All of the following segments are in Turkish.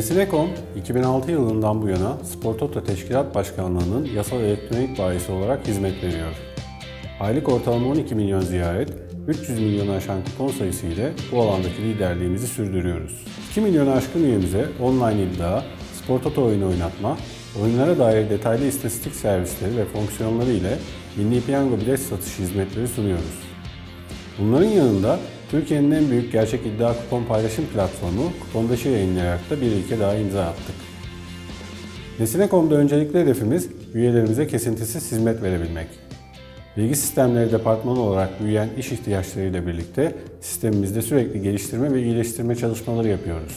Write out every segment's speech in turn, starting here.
Nesinekom, 2006 yılından bu yana Spor Toto Teşkilat Başkanlığı'nın yasal elektronik bayisi olarak hizmet veriyor. Aylık ortalama 12 milyon ziyaret, 300 milyonu aşan kupon sayısı ile bu alandaki liderliğimizi sürdürüyoruz. 2 milyonu aşkın üyemize online iddia, Spor Toto oyunu oynatma, oyunlara dair detaylı istatistik servisleri ve fonksiyonları ile Milli Piyango bilet satış hizmetleri sunuyoruz. Bunların yanında Türkiye'nin en büyük gerçek iddia kupon paylaşım platformu Kupondaş'ı yayınlayarak da bir ilke daha imza attık. Nesinekom'da öncelikli hedefimiz üyelerimize kesintisiz hizmet verebilmek. Bilgi sistemleri departmanı olarak büyüyen iş ihtiyaçlarıyla birlikte sistemimizde sürekli geliştirme ve iyileştirme çalışmaları yapıyoruz.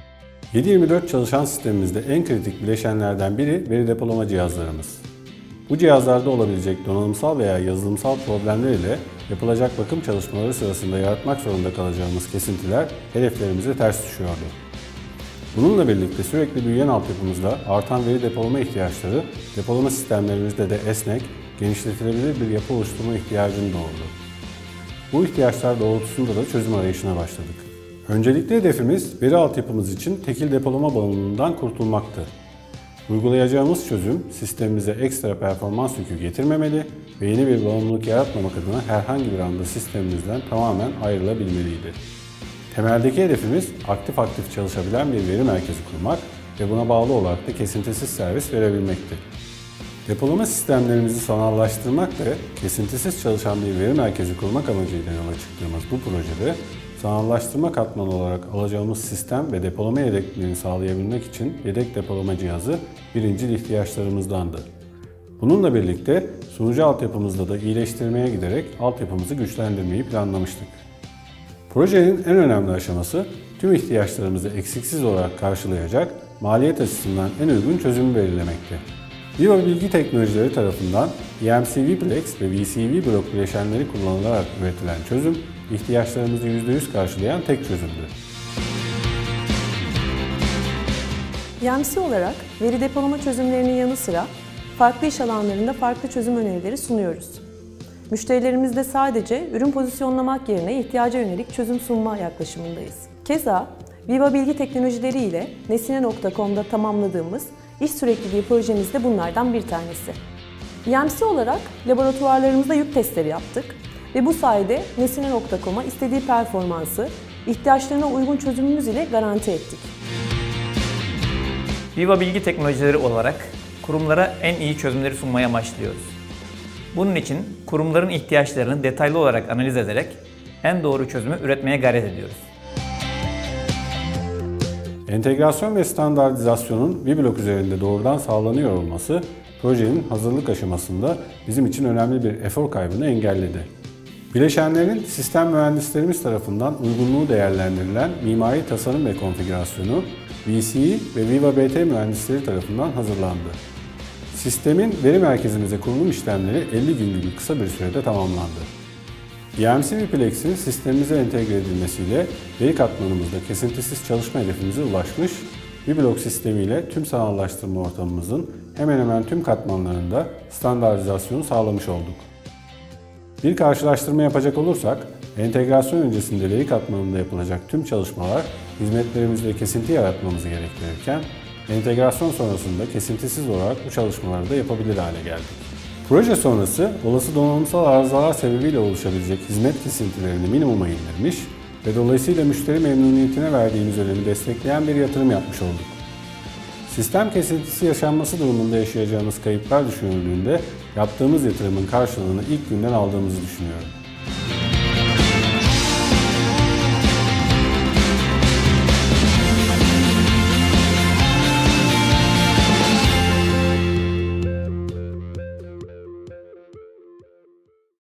7/24 çalışan sistemimizde en kritik bileşenlerden biri veri depolama cihazlarımız. Bu cihazlarda olabilecek donanımsal veya yazılımsal problemler ile yapılacak bakım çalışmaları sırasında yaratmak zorunda kalacağımız kesintiler hedeflerimize ters düşüyordu. Bununla birlikte sürekli büyüyen altyapımızda artan veri depolama ihtiyaçları, depolama sistemlerimizde de esnek, genişletilebilir bir yapı oluşturma ihtiyacını doğurdu. Bu ihtiyaçlar doğrultusunda da çözüm arayışına başladık. Öncelikli hedefimiz veri altyapımız için tekil depolama bağımlılığından kurtulmaktı. Uygulayacağımız çözüm sistemimize ekstra performans yükü getirmemeli ve yeni bir bağımlılık yaratmamak adına herhangi bir anda sistemimizden tamamen ayrılabilmeliydi. Temeldeki hedefimiz aktif çalışabilen bir veri merkezi kurmak ve buna bağlı olarak da kesintisiz servis verebilmekti. Depolama sistemlerimizi sanallaştırmak ve kesintisiz çalışan bir veri merkezi kurmak amacıyla yola çıktığımız bu projede sanallaştırma katmanı olarak alacağımız sistem ve depolama yedekliğini sağlayabilmek için yedek depolama cihazı birincil ihtiyaçlarımızdandı. Bununla birlikte sunucu altyapımızda da iyileştirmeye giderek altyapımızı güçlendirmeyi planlamıştık. Projenin en önemli aşaması tüm ihtiyaçlarımızı eksiksiz olarak karşılayacak, maliyet açısından en uygun çözümü belirlemekti. Viva Bilgi Teknolojileri tarafından EMC-Vplex ve VCV blok bileşenleri kullanılarak üretilen çözüm, ihtiyaçlarımızı %100 karşılayan tek çözümdü. EMC olarak veri depolama çözümlerinin yanı sıra farklı iş alanlarında farklı çözüm önerileri sunuyoruz. Müşterilerimizde sadece ürün pozisyonlamak yerine ihtiyaca yönelik çözüm sunma yaklaşımındayız. Keza Viva Bilgi Teknolojileri ile Nesine.com'da tamamladığımız İş sürekliliği projemiz de bunlardan bir tanesi. EMC olarak laboratuvarlarımızda yük testleri yaptık ve bu sayede Nesine.com'a istediği performansı ihtiyaçlarına uygun çözümümüz ile garanti ettik. Viva Bilgi Teknolojileri olarak kurumlara en iyi çözümleri sunmaya amaçlıyoruz. Bunun için kurumların ihtiyaçlarını detaylı olarak analiz ederek en doğru çözümü üretmeye gayret ediyoruz. Entegrasyon ve standartizasyonun Vblok üzerinde doğrudan sağlanıyor olması, projenin hazırlık aşamasında bizim için önemli bir efor kaybını engelledi. Bileşenlerin sistem mühendislerimiz tarafından uygunluğu değerlendirilen mimari tasarım ve konfigürasyonu, VCE ve Viva BT mühendisleri tarafından hazırlandı. Sistemin veri merkezimize kurulum işlemleri 50 gün gibi kısa bir sürede tamamlandı. EMC-Vplex'in sistemimize entegre edilmesiyle veri katmanımızda kesintisiz çalışma hedefimize ulaşmış, Vblok sistemiyle tüm sanallaştırma ortamımızın hemen hemen tüm katmanlarında standartizasyonu sağlamış olduk. Bir karşılaştırma yapacak olursak, entegrasyon öncesinde veri katmanında yapılacak tüm çalışmalar hizmetlerimizde kesinti yaratmamızı gerektirirken, entegrasyon sonrasında kesintisiz olarak bu çalışmaları da yapabilir hale geldik. Proje sonrası olası donanımsal arızalar sebebiyle oluşabilecek hizmet kesintilerini minimuma indirmiş ve dolayısıyla müşteri memnuniyetine verdiğimiz önemi destekleyen bir yatırım yapmış olduk. Sistem kesintisi yaşanması durumunda yaşayacağımız kayıplar düşünüldüğünde yaptığımız yatırımın karşılığını ilk günden aldığımızı düşünüyorum.